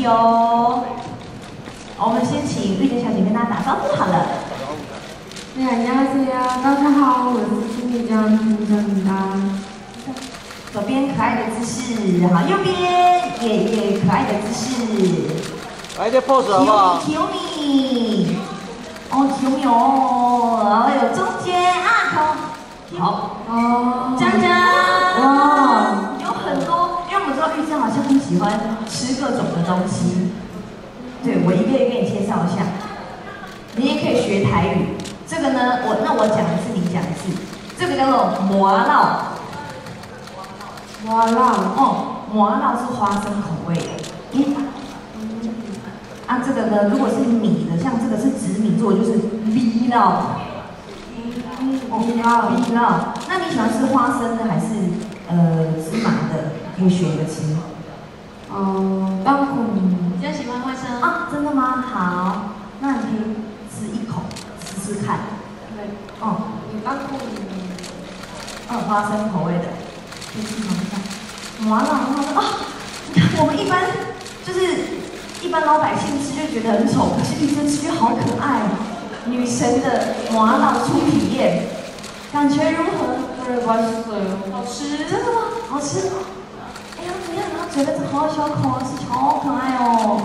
哦。好，我们先请玉洁小姐跟大家打招呼好了。 네 안녕하세요. 大家好，我是新丽江김정입니다。 左边可爱的姿势，好，右边也可爱的姿势。 来点 pose 好不好 ？Kimi， 哦，Kimi 哦，还有中间啊，好，哦，江江，哇，有很多，因为我们知道玉珍好像很喜欢吃各种的东西。对，我一个一个给你介绍一下，你也可以学台语。这个呢，我讲一次，你讲一次。这个叫做麻烙。麻烙哦，麻烙是花生口味的。啊，这个呢，如果是米的，像这个是紫米做的，就是米烙。米烙。那你喜欢吃花生的还是芝麻的？可以选一个吃。当苦米。比较喜欢花生啊？真的吗？好，那你可以吃一口试试看。对。哦，你当苦米。花生口味的，可以试尝一下。麻辣很好吃啊！你看我们一般老百姓吃就觉得很丑，可是玉珍吃就好可爱。女神的麻辣初体验，感觉如何？对，好吃。真的吗？好吃。哎呀，你看他嘴巴子好小口啊，是超可爱哦。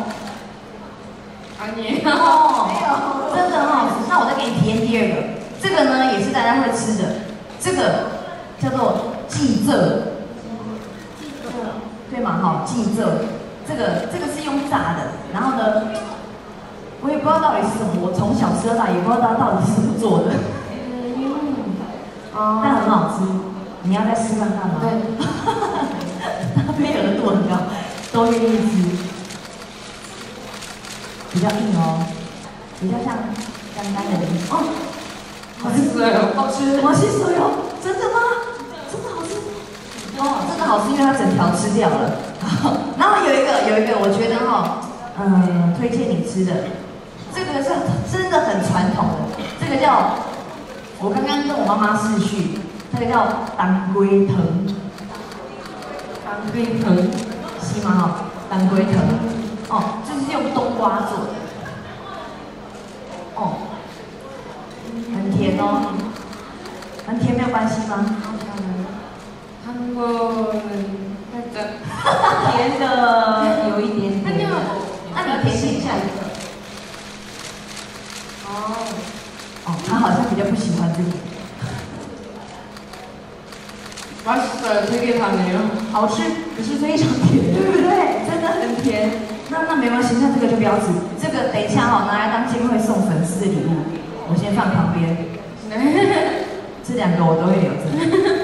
哦，真的很好吃。那我再给你体验第二个，这个呢也是大家会吃的，这个叫做记蔗。对嘛？好，记蔗，这个是用炸的，然后呢，我也不知道到底是什么，我从小吃到大，也不知道它到底是怎么做的。但很好吃，你要再试看看吗？对。那边有的度很高，都愿意吃，比较硬哦，比较像干干的哦，好吃哦，好吃，好吃哦，真的吗？真的好吃。哦，真的好吃，因为它整条吃掉了。然后有一个，我觉得推荐你吃的，这个是真的很传统的，这个叫我刚刚跟我妈妈视讯，这个叫当归藤，当归藤，是吗？哈，当归藤，哦，就是用冬瓜做的，哦，很甜哦，很甜没有关系吗？甜的有一点点。那你甜性下一个。他好像比较不喜欢这个。맛있어요，推给他没有？好吃，可是非常甜，对不对？真的很甜。那没关系，那这个就不要吃。这个等一下拿来当金会送粉丝的礼物，我先放旁边。这两个我都会留着。